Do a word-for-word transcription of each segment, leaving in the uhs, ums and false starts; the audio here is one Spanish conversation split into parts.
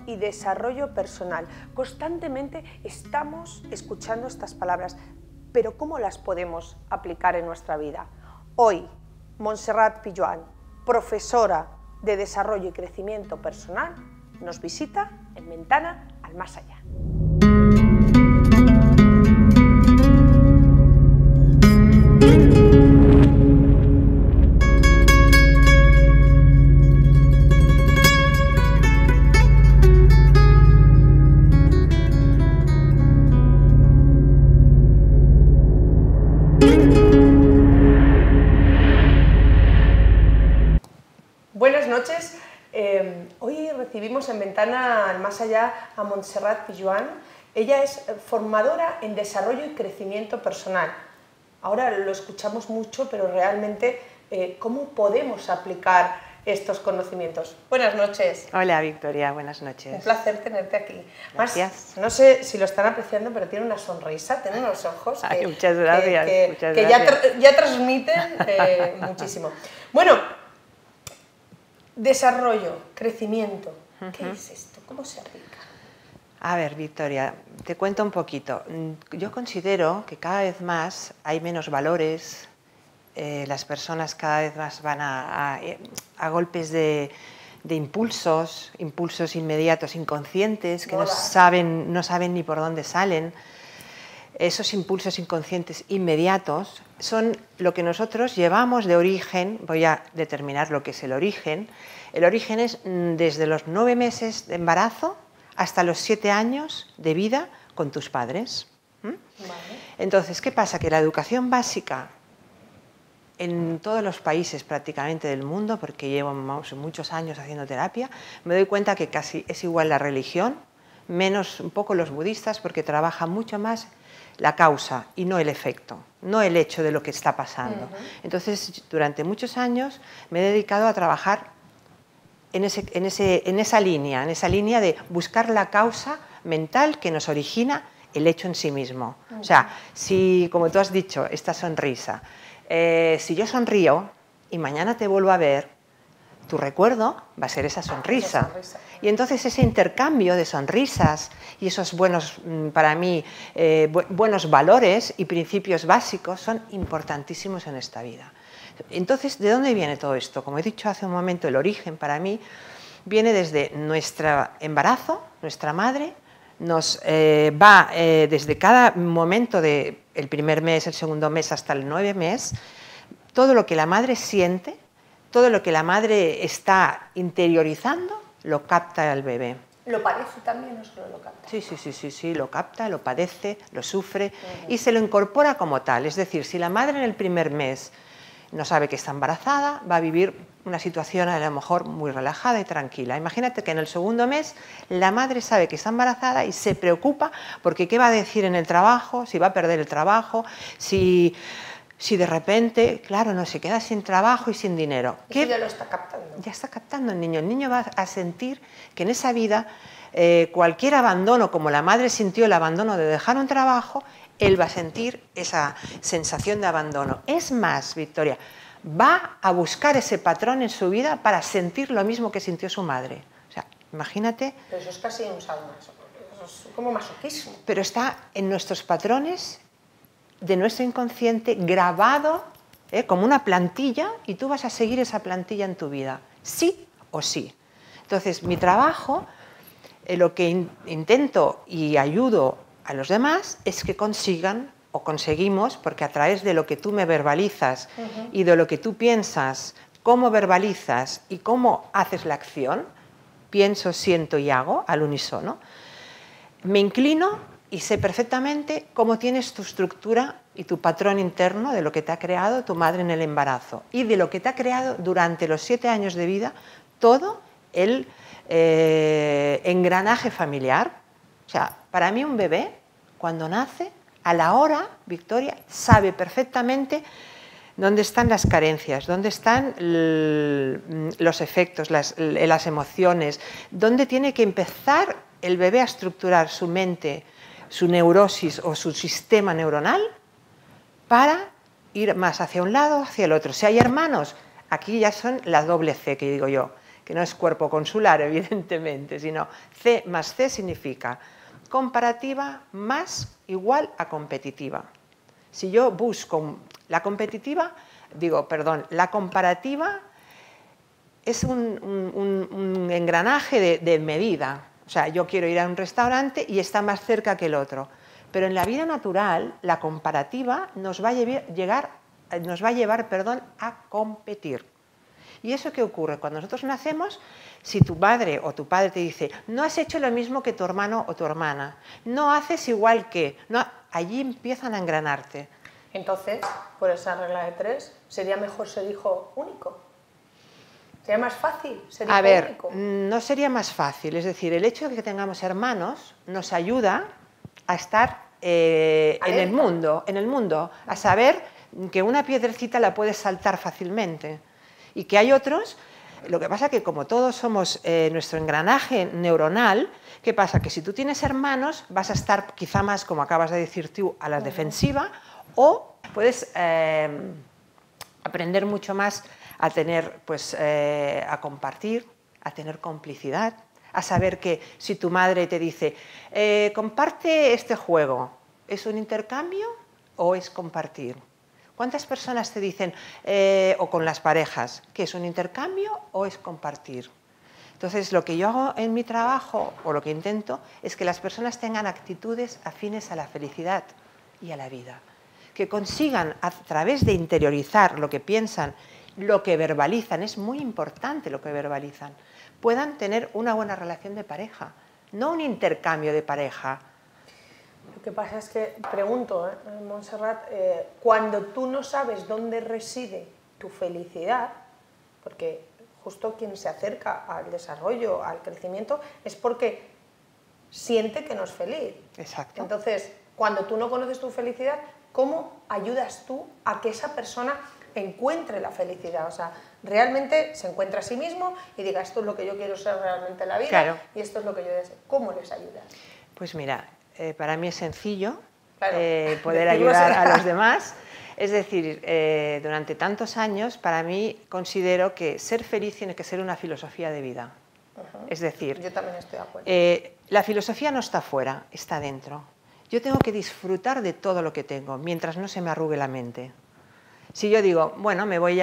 y desarrollo personal. Constantemente estamos escuchando estas palabras, pero ¿cómo las podemos aplicar en nuestra vida? Hoy, Montserrat Pijuan, profesora de Desarrollo y Crecimiento Personal, nos visita en Ventana al Más Allá. Buenas noches. Eh, hoy recibimos en Ventana al Más Allá a Montserrat Pijuan. Ella es formadora en Desarrollo y Crecimiento Personal. Ahora lo escuchamos mucho, pero realmente, eh, ¿cómo podemos aplicar estos conocimientos? Buenas noches. Hola, Victoria, buenas noches. Un placer tenerte aquí. Gracias. Más, no sé si lo están apreciando, pero tiene una sonrisa, tiene unos ojos que, Ay, muchas gracias, que, que, muchas que gracias. Ya, tra ya transmiten eh, muchísimo. Bueno, desarrollo, crecimiento, ¿qué uh-huh. es esto? ¿Cómo se aplica? A ver, Victoria, te cuento un poquito. Yo considero que cada vez más hay menos valores, eh, las personas cada vez más van a, a, a golpes de, de impulsos, impulsos inmediatos, inconscientes, que no saben, no saben ni por dónde salen. Esos impulsos inconscientes inmediatos son lo que nosotros llevamos de origen. Voy a determinar lo que es el origen. El origen es desde los nueve meses de embarazo hasta los siete años de vida con tus padres. ¿Mm? Vale. Entonces, ¿qué pasa? Que la educación básica en todos los países prácticamente del mundo, porque llevo muchos años haciendo terapia, me doy cuenta que casi es igual la religión, menos un poco los budistas, porque trabajan mucho más la causa y no el efecto, no el hecho de lo que está pasando. Uh-huh. Entonces, durante muchos años me he dedicado a trabajar en, ese, en, ese, en esa línea, en esa línea de buscar la causa mental que nos origina el hecho en sí mismo. Uh-huh. O sea, si, como tú has dicho, esta sonrisa, eh, si yo sonrío y mañana te vuelvo a ver, tu recuerdo va a ser esa sonrisa. Esa sonrisa. Y entonces ese intercambio de sonrisas y esos buenos, para mí, eh, bu buenos valores y principios básicos son importantísimos en esta vida. Entonces, ¿de dónde viene todo esto? Como he dicho hace un momento, el origen para mí viene desde nuestro embarazo, nuestra madre nos eh, va eh, desde cada momento del primer mes, el segundo mes hasta el nueve mes, todo lo que la madre siente, todo lo que la madre está interiorizando, lo capta el bebé. ¿Lo padece también o solo lo capta? Sí, sí, sí, sí, sí, lo capta, lo padece, lo sufre uh-huh. y se lo incorpora como tal. Es decir, si la madre en el primer mes no sabe que está embarazada, va a vivir una situación a lo mejor muy relajada y tranquila. Imagínate que en el segundo mes la madre sabe que está embarazada y se preocupa porque qué va a decir en el trabajo, si va a perder el trabajo, si... Si de repente, claro, no se queda sin trabajo y sin dinero. ¿Qué ya lo está captando? Ya está captando el niño. El niño va a sentir que en esa vida eh, cualquier abandono, como la madre sintió el abandono de dejar un trabajo, él va a sentir esa sensación de abandono. Es más, Victoria, va a buscar ese patrón en su vida para sentir lo mismo que sintió su madre. O sea, imagínate... Pero eso es casi un salmazo, eso es como masoquismo. Pero está en nuestros patrones de nuestro inconsciente grabado ¿eh? como una plantilla y tú vas a seguir esa plantilla en tu vida, sí o sí. Entonces, mi trabajo, eh, lo que in intento y ayudo a los demás es que consigan o conseguimos, porque a través de lo que tú me verbalizas uh-huh. y de lo que tú piensas, cómo verbalizas y cómo haces la acción, pienso, siento y hago al unísono, me inclino y sé perfectamente cómo tienes tu estructura y tu patrón interno de lo que te ha creado tu madre en el embarazo y de lo que te ha creado durante los siete años de vida todo el eh, engranaje familiar. O sea, para mí un bebé, cuando nace, a la hora, Victoria, sabe perfectamente dónde están las carencias, dónde están los efectos, las, las emociones, dónde tiene que empezar el bebé a estructurar su mente, su neurosis o su sistema neuronal para ir más hacia un lado o hacia el otro. Si hay hermanos, aquí ya son la doble C, que digo yo, que no es cuerpo consular, evidentemente, sino C más C significa comparativa más igual a competitiva. Si yo busco la competitiva, digo, perdón, la comparativa es un, un, un engranaje de, de medida. O sea, yo quiero ir a un restaurante y está más cerca que el otro. Pero en la vida natural, la comparativa nos va a llevar, llegar, nos va a llevar perdón, a competir. ¿Y eso qué ocurre? Cuando nosotros nacemos, si tu madre o tu padre te dice no has hecho lo mismo que tu hermano o tu hermana, no haces igual que... No, allí empiezan a engranarte. Entonces, por esa regla de tres, ¿sería mejor ser hijo único? ¿Sería más fácil ser hijo A ver, único? no sería más fácil. Es decir, el hecho de que tengamos hermanos nos ayuda a estar eh, en el mundo, en el mundo, a saber que una piedrecita la puedes saltar fácilmente. Y que hay otros, lo que pasa que como todos somos eh, nuestro engranaje neuronal, ¿qué pasa? Que si tú tienes hermanos vas a estar quizá más, como acabas de decir tú, a la defensiva, o puedes eh, aprender mucho más a tener, pues, eh, a compartir, a tener complicidad, a saber que si tu madre te dice eh, comparte este juego, ¿es un intercambio o es compartir? ¿Cuántas personas te dicen, eh, o con las parejas, que es un intercambio o es compartir? Entonces, lo que yo hago en mi trabajo, o lo que intento, es que las personas tengan actitudes afines a la felicidad y a la vida. Que consigan, a través de interiorizar lo que piensan, lo que verbalizan, es muy importante lo que verbalizan, puedan tener una buena relación de pareja, no un intercambio de pareja. Lo que pasa es que, pregunto, ¿eh, Montserrat, eh, cuando tú no sabes dónde reside tu felicidad, porque justo quien se acerca al desarrollo, al crecimiento, es porque siente que no es feliz. Exacto. Entonces, cuando tú no conoces tu felicidad, ¿cómo ayudas tú a que esa persona encuentre la felicidad? O sea, realmente se encuentra a sí mismo y diga, esto es lo que yo quiero ser realmente en la vida, claro, y esto es lo que yo deseo. ¿Cómo les ayudas? Pues mira, eh, para mí es sencillo, claro, eh, poder ayudar a los demás. Es decir, eh, durante tantos años, para mí considero que ser feliz tiene que ser una filosofía de vida. Uh-huh. Es decir, yo también estoy de acuerdo. Eh, la filosofía no está fuera, está dentro. Yo tengo que disfrutar de todo lo que tengo, mientras no se me arrugue la mente. Si yo digo, bueno, me voy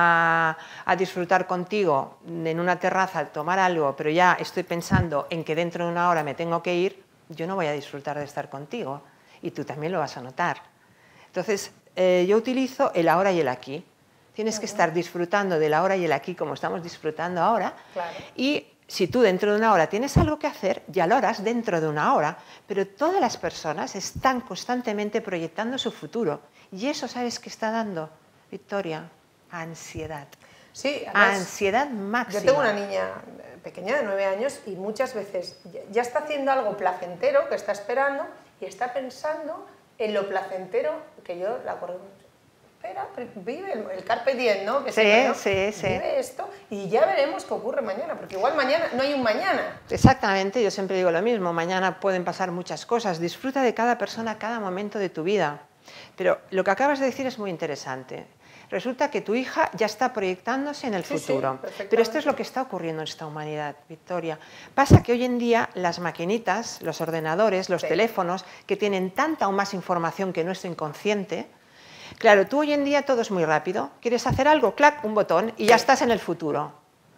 a, a disfrutar contigo en una terraza, a tomar algo, pero ya estoy pensando en que dentro de una hora me tengo que ir, yo no voy a disfrutar de estar contigo. Y tú también lo vas a notar. Entonces, eh, yo utilizo el ahora y el aquí. Tienes uh-huh. que estar disfrutando del ahora y el aquí como estamos disfrutando ahora. Claro. Y si tú dentro de una hora tienes algo que hacer, ya lo harás dentro de una hora. Pero todas las personas están constantemente proyectando su futuro. Y eso, ¿sabes qué está dando, Victoria? Ansiedad. Sí, además, ansiedad máxima. Yo tengo una niña pequeña de nueve años y muchas veces ya está haciendo algo placentero que está esperando y está pensando en lo placentero que yo la corro. Espera, vive el, el carpe diem, ¿no? Que sí, siempre, ¿no? sí, sí. Vive esto y ya veremos qué ocurre mañana, porque igual mañana no hay un mañana. Exactamente, yo siempre digo lo mismo, mañana pueden pasar muchas cosas, disfruta de cada persona, cada momento de tu vida. Pero lo que acabas de decir es muy interesante. Resulta que tu hija ya está proyectándose en el sí, futuro. Sí, pero esto es lo que está ocurriendo en esta humanidad, Victoria. Pasa que hoy en día las maquinitas, los ordenadores, los sí. teléfonos, que tienen tanta o más información que nuestro inconsciente, claro, tú hoy en día todo es muy rápido. ¿Quieres hacer algo? Clac, un botón y ya estás en el futuro.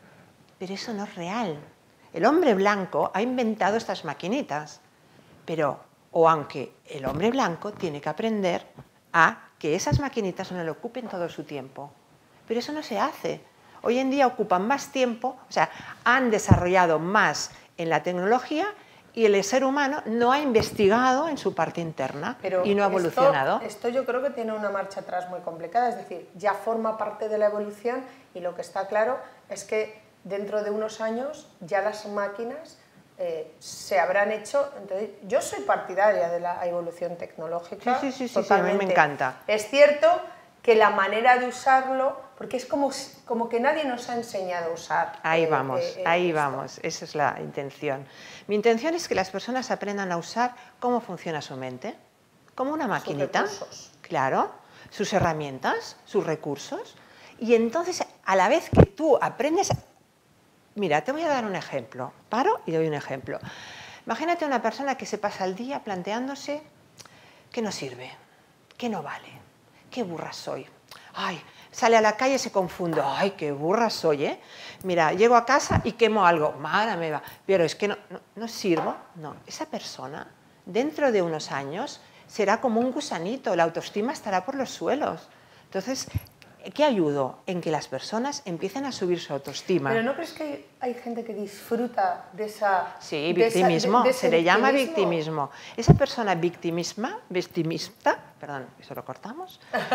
Pero eso no es real. El hombre blanco ha inventado estas maquinitas. Pero, o aunque el hombre blanco tiene que aprender a que esas maquinitas no le ocupen todo su tiempo. Pero eso no se hace. Hoy en día ocupan más tiempo, o sea, han desarrollado más en la tecnología y el ser humano no ha investigado en su parte interna. Pero y no ha evolucionado. Esto, esto yo creo que tiene una marcha atrás muy complicada, es decir, ya forma parte de la evolución y lo que está claro es que dentro de unos años ya las máquinas eh, se habrán hecho. Entonces, yo soy partidaria de la evolución tecnológica. Sí, sí, sí, sí, sí, a mí me encanta. Es cierto que la manera de usarlo, porque es como, como que nadie nos ha enseñado a usar. Ahí eh, vamos, eh, ahí esto. vamos, esa es la intención. Mi intención es que las personas aprendan a usar cómo funciona su mente, como una maquinita, sus recursos. Claro, sus herramientas, sus recursos, y entonces a la vez que tú aprendes Mira, te voy a dar un ejemplo. Paro y doy un ejemplo. Imagínate una persona que se pasa el día planteándose que no sirve, que no vale, qué burra soy. Ay, sale a la calle y se confunde. Ay, qué burra soy, ¿eh? Mira, llego a casa y quemo algo. Mala me va. Pero es que no, no, no sirvo. No, esa persona, dentro de unos años, será como un gusanito. La autoestima estará por los suelos. Entonces, ¿qué ayudo? En que las personas empiecen a subir su autoestima. ¿Pero no crees que hay, hay gente que disfruta de esa... Sí, de victimismo, esa, de, de se le llama victimismo? victimismo. Esa persona victimisma, victimista, perdón, ¿eso lo cortamos?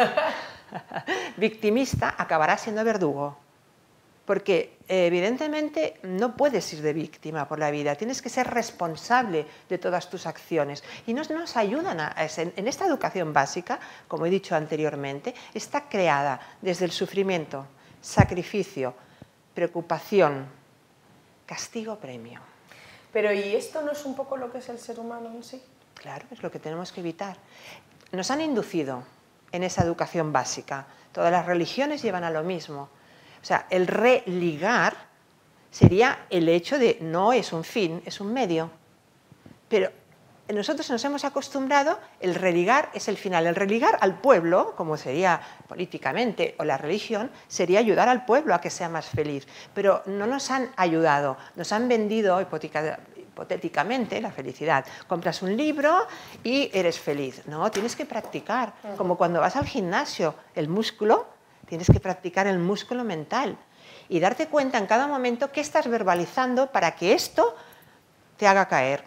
Victimista acabará siendo verdugo. Porque eh, evidentemente no puedes ir de víctima por la vida, tienes que ser responsable de todas tus acciones. Y nos, nos ayudan a, a en esta educación básica, como he dicho anteriormente, está creada desde el sufrimiento, sacrificio, preocupación, castigo-premio. Pero ¿y esto no es un poco lo que es el ser humano en sí? Claro, es lo que tenemos que evitar. Nos han inducido en esa educación básica, todas las religiones llevan a lo mismo. O sea, el religar sería el hecho de no es un fin, es un medio. Pero nosotros nos hemos acostumbrado, el religar es el final. El religar al pueblo, como sería políticamente, o la religión, sería ayudar al pueblo a que sea más feliz. Pero no nos han ayudado, nos han vendido hipotéticamente la felicidad. Compras un libro y eres feliz. No, tienes que practicar. Como cuando vas al gimnasio, el músculo, tienes que practicar el músculo mental y darte cuenta en cada momento qué estás verbalizando para que esto te haga caer.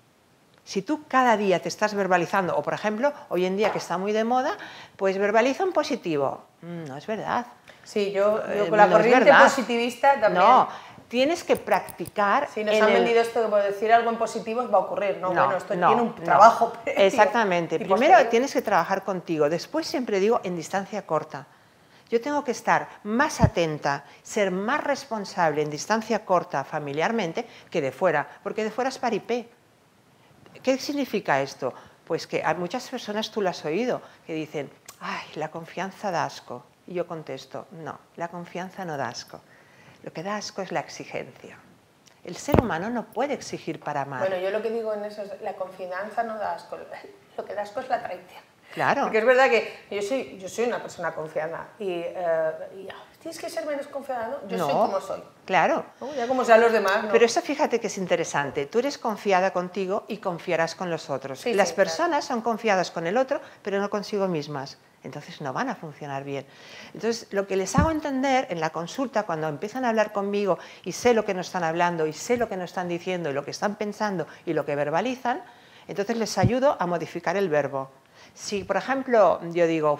Si tú cada día te estás verbalizando, o por ejemplo, hoy en día que está muy de moda, pues verbaliza en positivo. No es verdad. Sí, yo, yo con la no corriente positivista también. No, tienes que practicar. Sí, nos han el... vendido esto de por decir algo en positivo va a ocurrir. No, no bueno, esto no, tiene un trabajo. No. Exactamente. Primero posterior. Tienes que trabajar contigo. Después siempre digo en distancia corta. Yo tengo que estar más atenta, ser más responsable en distancia corta familiarmente que de fuera, porque de fuera es paripé. ¿Qué significa esto? Pues que a muchas personas tú lo has oído, que dicen, ay, la confianza da asco. Y yo contesto, no, la confianza no da asco. Lo que da asco es la exigencia. El ser humano no puede exigir para amar. Bueno, yo lo que digo en eso es, la confianza no da asco, lo que da asco es la traición. Claro. Porque es verdad que yo soy, yo soy una persona confiada y, eh, y tienes que ser menos confiada, ¿no? Yo no, soy como soy. Claro. ¿No? Ya como sean los demás, ¿no? Pero eso fíjate que es interesante. Tú eres confiada contigo y confiarás con los otros. Sí, Las sí, personas claro. son confiadas con el otro, pero no consigo mismas. Entonces no van a funcionar bien. Entonces lo que les hago entender en la consulta, cuando empiezan a hablar conmigo y sé lo que nos están hablando y sé lo que nos están diciendo y lo que están pensando y lo que verbalizan, entonces les ayudo a modificar el verbo. Si, por ejemplo, yo digo,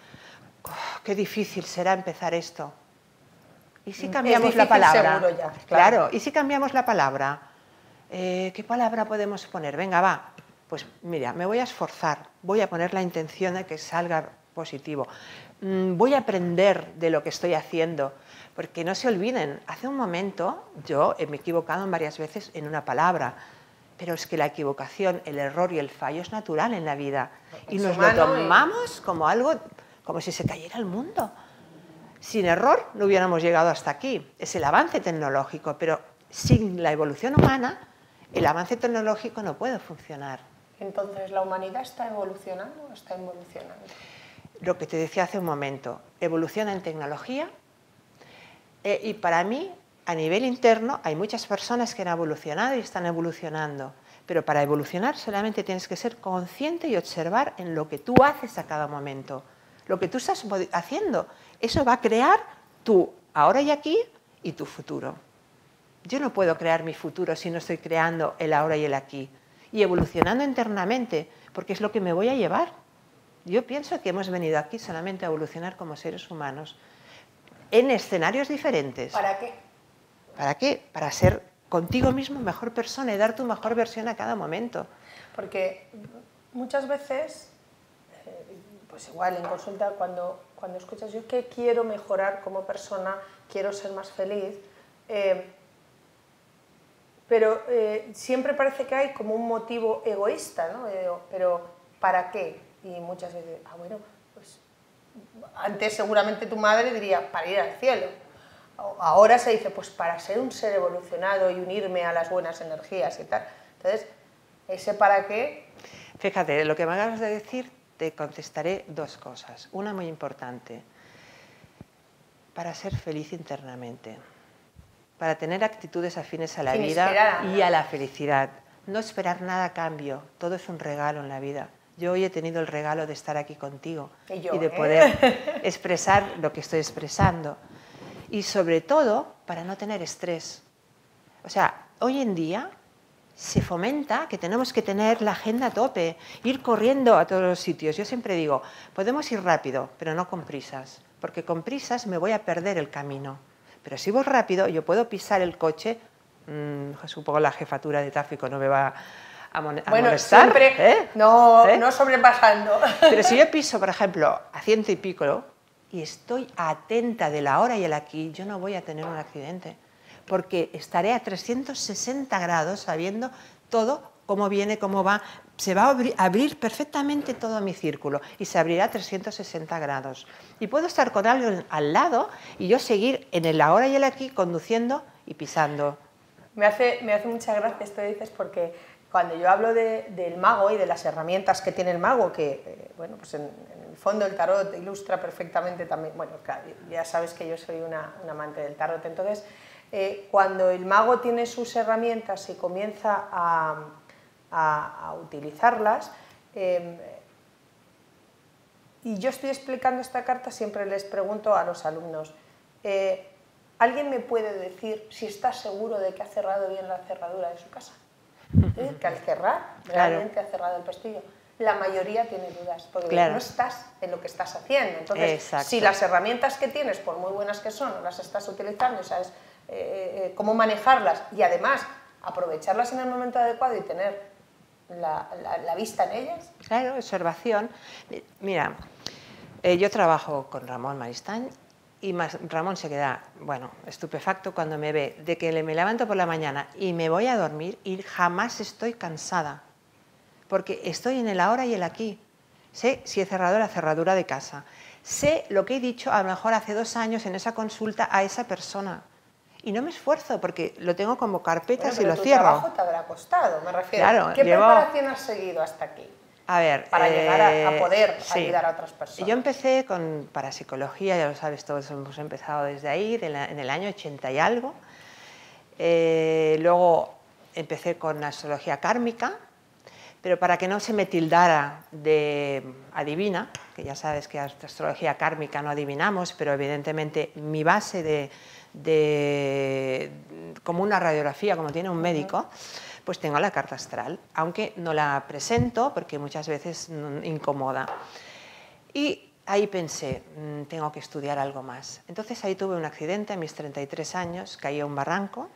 qué difícil será empezar esto. ¿Y si cambiamos la palabra? Seguro ya, claro. Claro, ¿y si cambiamos la palabra? Eh, ¿Qué palabra podemos poner? Venga, va. Pues mira, me voy a esforzar, voy a poner la intención de que salga positivo. Mm, voy a aprender de lo que estoy haciendo, porque no se olviden, hace un momento yo me he equivocado varias veces en una palabra, pero es que la equivocación, el error y el fallo es natural en la vida. Y nos lo tomamos como algo, como si se cayera el mundo. Sin error no hubiéramos llegado hasta aquí. Es el avance tecnológico, pero sin la evolución humana, el avance tecnológico no puede funcionar. Entonces, ¿la humanidad está evolucionando o está involucionando? Lo que te decía hace un momento, evoluciona en tecnología eh, y para mí, a nivel interno, hay muchas personas que han evolucionado y están evolucionando, pero para evolucionar solamente tienes que ser consciente y observar en lo que tú haces a cada momento. Lo que tú estás haciendo, eso va a crear tu ahora y aquí y tu futuro. Yo no puedo crear mi futuro si no estoy creando el ahora y el aquí. Y evolucionando internamente, porque es lo que me voy a llevar. Yo pienso que hemos venido aquí solamente a evolucionar como seres humanos, en escenarios diferentes. ¿Para qué? ¿Para qué? Para ser contigo mismo mejor persona y dar tu mejor versión a cada momento. Porque muchas veces, eh, pues igual en consulta, cuando, cuando escuchas yo que quiero mejorar como persona, quiero ser más feliz, eh, pero eh, siempre parece que hay como un motivo egoísta, ¿no? Eh, pero ¿para qué? Y muchas veces, ah, bueno, pues antes seguramente tu madre diría, para ir al cielo. ahora se dice, pues para ser un ser evolucionado y unirme a las buenas energías y tal. Entonces, ese para qué... Fíjate, lo que me acabas de decir, te contestaré dos cosas. Una muy importante, para ser feliz internamente, para tener actitudes afines a la Sin vida esperar y a la felicidad. No esperar nada a cambio, todo es un regalo en la vida. Yo hoy he tenido el regalo de estar aquí contigo y, yo, y de ¿eh? poder expresar lo que estoy expresando. Y sobre todo, para no tener estrés. O sea, hoy en día se fomenta que tenemos que tener la agenda a tope, ir corriendo a todos los sitios. Yo siempre digo, podemos ir rápido, pero no con prisas, porque con prisas me voy a perder el camino. Pero si voy rápido, yo puedo pisar el coche, mmm, supongo la jefatura de tráfico no me va a, mon a bueno, molestar. Siempre ¿eh? no, ¿Eh? no sobrepasando. Pero si yo piso, por ejemplo, a ciento y pico, y estoy atenta de la hora y el aquí, yo no voy a tener un accidente, porque estaré a trescientos sesenta grados sabiendo todo, cómo viene, cómo va. Se va a abrir, abrir perfectamente todo mi círculo y se abrirá a trescientos sesenta grados. Y puedo estar con alguien al lado y yo seguir en el ahora y el aquí conduciendo y pisando. Me hace, me hace mucha gracia esto que dices, porque cuando yo hablo de, del mago y de las herramientas que tiene el mago, que eh, bueno, pues en, en el fondo el tarot ilustra perfectamente también, bueno, claro, ya sabes que yo soy una, una amante del tarot, entonces eh, cuando el mago tiene sus herramientas y comienza a, a, a utilizarlas, eh, y yo estoy explicando esta carta, siempre les pregunto a los alumnos, eh, ¿alguien me puede decir si está seguro de que ha cerrado bien la cerradura de su casa? ¿Eh? Que al cerrar, realmente claro. ha cerrado el pestillo. La mayoría tiene dudas, porque claro. no estás en lo que estás haciendo. Entonces, exacto. si las herramientas que tienes, por muy buenas que son, las estás utilizando, sabes eh, cómo manejarlas y además aprovecharlas en el momento adecuado y tener la, la, la vista en ellas. Claro, observación. Mira, eh, yo trabajo con Ramón Maristany. Y más, Ramón se queda, bueno, estupefacto cuando me ve, de que me levanto por la mañana y me voy a dormir y jamás estoy cansada, porque estoy en el ahora y el aquí. Sé si he cerrado la cerradura de casa, sé lo que he dicho a lo mejor hace dos años en esa consulta a esa persona y no me esfuerzo porque lo tengo como carpetas bueno, y lo cierro. Pero tu trabajo te habrá costado, me refiero. Claro, ¿Qué llevo... preparación has seguido hasta aquí? A ver, para eh, llegar a, a poder sí. ayudar a otras personas. Yo empecé con parapsicología, ya lo sabes, todos hemos empezado desde ahí, de la, en el año ochenta y algo. Eh, luego empecé con astrología kármica, pero para que no se me tildara de adivina, que ya sabes que astrología kármica no adivinamos, pero evidentemente mi base de, de como una radiografía, como tiene un médico, uh-huh. pues tengo la carta astral, aunque no la presento porque muchas veces incomoda. Y ahí pensé, tengo que estudiar algo más. Entonces ahí tuve un accidente a mis treinta y tres años, caí a un barranco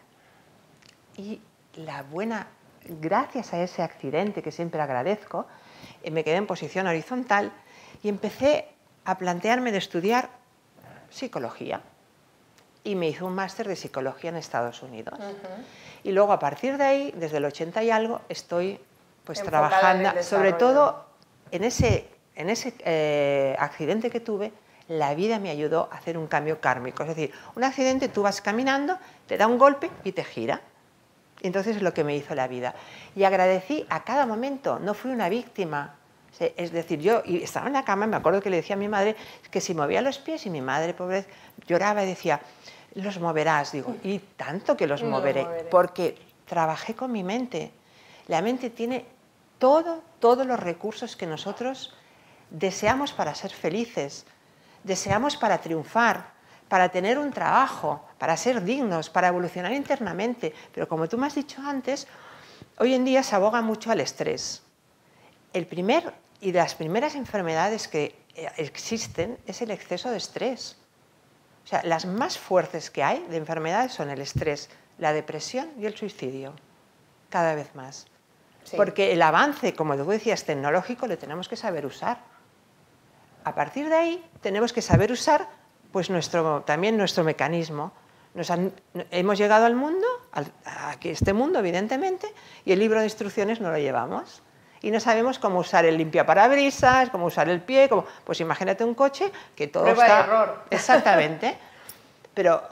y la buena, gracias a ese accidente que siempre agradezco, me quedé en posición horizontal y empecé a plantearme de estudiar psicología. Y me hice un máster de psicología en Estados Unidos. Uh-huh. Y luego a partir de ahí, desde el ochenta y algo, estoy pues enfocada trabajando, sobre todo en ese, en ese eh, accidente que tuve, la vida me ayudó a hacer un cambio kármico. Es decir, un accidente, tú vas caminando, te da un golpe y te gira. Entonces es lo que me hizo la vida. Y agradecí a cada momento, no fui una víctima. Es decir, yo estaba en la cama y me acuerdo que le decía a mi madre que si movía los pies y mi madre, pobre, lloraba y decía, los moverás, digo, y tanto que los no moveré, lo moveré, porque trabajé con mi mente. La mente tiene todo, todos los recursos que nosotros deseamos para ser felices, deseamos para triunfar, para tener un trabajo, para ser dignos, para evolucionar internamente. Pero como tú me has dicho antes, hoy en día se aboga mucho al estrés. El primer y de las primeras enfermedades que existen es el exceso de estrés. O sea, las más fuertes que hay de enfermedades son el estrés, la depresión y el suicidio, cada vez más. Sí. Porque el avance, como tú decías, tecnológico, lo tenemos que saber usar. A partir de ahí, tenemos que saber usar pues, nuestro, también nuestro mecanismo. Nos han, hemos llegado al mundo, al, a este mundo, evidentemente, y el libro de instrucciones no lo llevamos. Y no sabemos cómo usar el limpiaparabrisas, cómo usar el pie, cómo... pues imagínate un coche que todo Prueba está... de error. Exactamente. Pero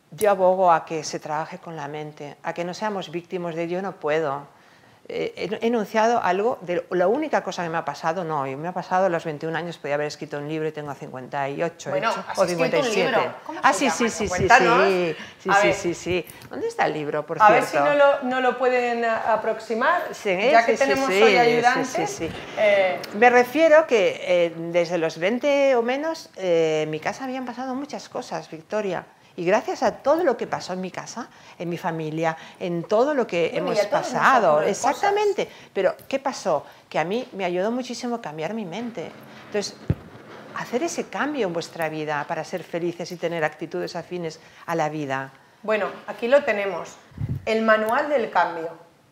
yo abogo a que se trabaje con la mente, a que no seamos víctimas de yo no puedo. Eh, he enunciado algo de la única cosa que me ha pasado, no, me ha pasado a los veintiún años, podía haber escrito un libro y tengo cincuenta y ocho bueno, hecho, has o cincuenta y siete. Un libro. ¿Cómo ah, se sí, llama? sí, sí, sí, Cuéntanos. sí, sí, sí, sí, sí. ¿Dónde está el libro, por a cierto? A ver si no lo, no lo pueden aproximar, sí, ya que sí, tenemos sí, hoy ayudantes. Sí, sí, sí. Eh... Me refiero que eh, desde los veinte o menos, eh, en mi casa habían pasado muchas cosas, Victoria. Y gracias a todo lo que pasó en mi casa, en mi familia, en todo lo que bueno, hemos pasado, exactamente. Cosas. Pero, ¿qué pasó? Que a mí me ayudó muchísimo a cambiar mi mente. Entonces, hacer ese cambio en vuestra vida para ser felices y tener actitudes afines a la vida. Bueno, aquí lo tenemos, el manual del cambio.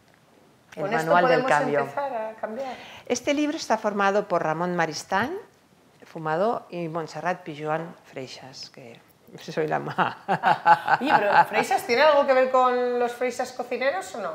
El Con manual esto del cambio. Empezar a cambiar. Este libro está formado por Ramón Maristany, fumador, y Montserrat Pijuan Freixas, que soy la más. Oye, pero ¿Freixas tiene algo que ver con los Freixas cocineros o no?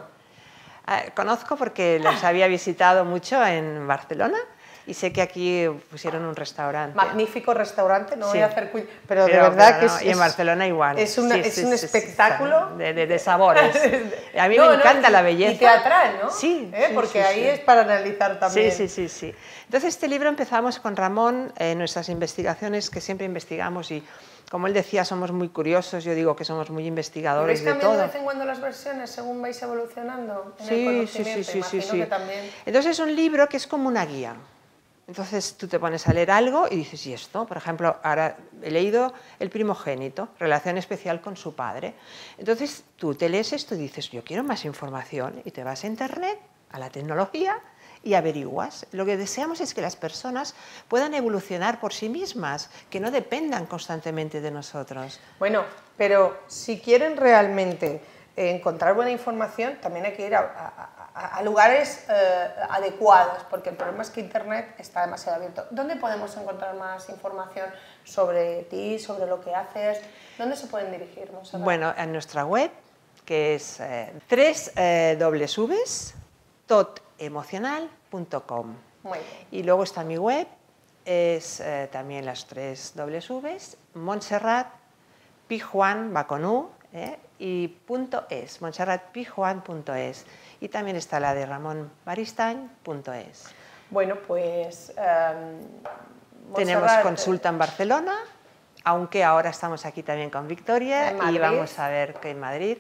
Eh, conozco porque los había visitado mucho en Barcelona y sé que aquí pusieron un restaurante. Magnífico restaurante, no sí. voy a hacer cuy... pero, pero de verdad pero que no, es, y en Barcelona igual. Es, una, sí, es sí, un sí, espectáculo sí, de, de, de sabores. A mí no, me encanta no, la belleza. Y teatral, ¿no? Sí, ¿Eh? sí porque sí, ahí sí. es para analizar también. Sí, sí, sí, sí. Entonces este libro empezamos con Ramón, eh, nuestras investigaciones que siempre investigamos y como él decía, somos muy curiosos, yo digo que somos muy investigadores de todo. ¿Vais cambiando de vez en cuando las versiones según vais evolucionando en sí, el conocimiento? Sí, sí, sí, sí, sí. Que también... Entonces es un libro que es como una guía. Entonces tú te pones a leer algo y dices, ¿y esto? Por ejemplo, ahora he leído El primogénito, relación especial con su padre. Entonces tú te lees esto y dices, yo quiero más información y te vas a internet, a la tecnología, y averiguas. Lo que deseamos es que las personas puedan evolucionar por sí mismas, que no dependan constantemente de nosotros. Bueno, pero si quieren realmente encontrar buena información, también hay que ir a, a, a lugares eh, adecuados, porque el problema es que Internet está demasiado abierto. ¿Dónde podemos encontrar más información sobre ti, sobre lo que haces? ¿Dónde se pueden dirigir? Bueno, en nuestra web, que es eh, tres w w w punto tot emocional punto com. Muy bien. Y luego está mi web, es eh, también las tres w w Montserrat Pijuan, va con U, eh, y punto es, montserrat pijuan punto es. Y también está la de ramón maristany punto es. Bueno, pues... Um, Tenemos consulta en Barcelona, aunque ahora estamos aquí también con Victoria y vamos a ver que en Madrid.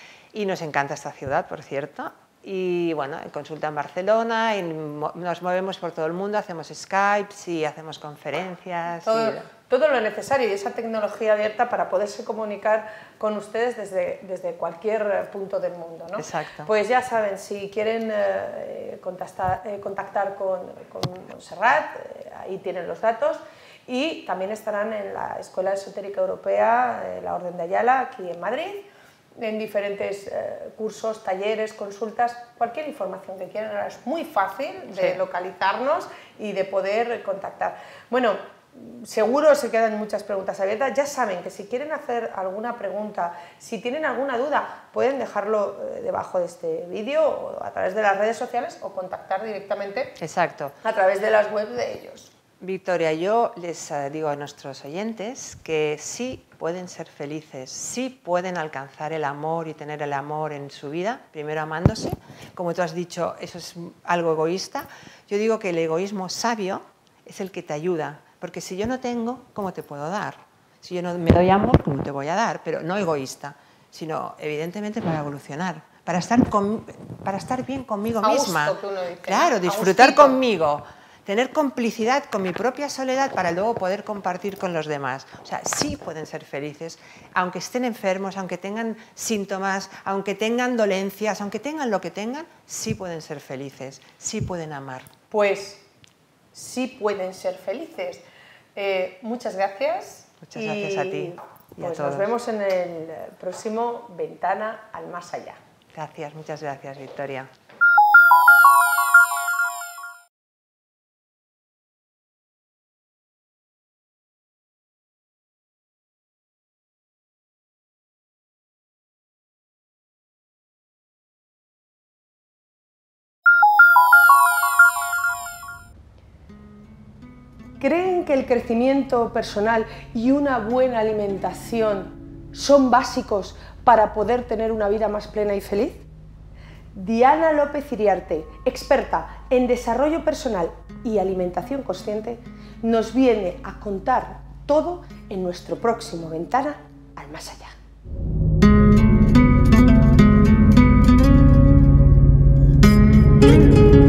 Y nos encanta esta ciudad, por cierto. Y bueno, consulta en Barcelona, y nos movemos por todo el mundo, hacemos Skypes y hacemos conferencias. Todo, y... todo lo necesario y esa tecnología abierta para poderse comunicar con ustedes desde, desde cualquier punto del mundo, ¿no? Exacto. Pues ya saben, si quieren eh, contactar, eh, contactar con, con Montserrat, eh, ahí tienen los datos. Y también estarán en la Escuela Esotérica Europea, eh, la Orden de Ayala, aquí en Madrid, en diferentes eh, cursos, talleres, consultas, cualquier información que quieran. Ahora es muy fácil de sí. localizarnos y de poder contactar. Bueno, seguro se quedan muchas preguntas abiertas. Ya saben que si quieren hacer alguna pregunta, si tienen alguna duda, pueden dejarlo eh, debajo de este vídeo o a través de las redes sociales o contactar directamente Exacto. a través de las webs de ellos. Victoria, yo les uh, digo a nuestros oyentes que sí pueden ser felices, sí pueden alcanzar el amor y tener el amor en su vida, primero amándose. Como tú has dicho, eso es algo egoísta. Yo digo que el egoísmo sabio es el que te ayuda, porque si yo no tengo, ¿cómo te puedo dar? Si yo no me doy amor, ¿cómo te voy a dar? Pero no egoísta, sino evidentemente para evolucionar, para estar, con, para estar bien conmigo a misma. Gusto, que uno dice. Claro, disfrutar conmigo. Tener complicidad con mi propia soledad para luego poder compartir con los demás. O sea, sí pueden ser felices, aunque estén enfermos, aunque tengan síntomas, aunque tengan dolencias, aunque tengan lo que tengan, sí pueden ser felices, sí pueden amar. Pues sí pueden ser felices. Eh, muchas gracias. Muchas gracias y, a ti y pues a todos. Nos vemos en el próximo Ventana al Más Allá. Gracias, muchas gracias, Victoria. ¿Creen que el crecimiento personal y una buena alimentación son básicos para poder tener una vida más plena y feliz? Diana López Iriarte, experta en desarrollo personal y alimentación consciente, nos viene a contar todo en nuestro próximo Ventana al Más Allá. Thank you.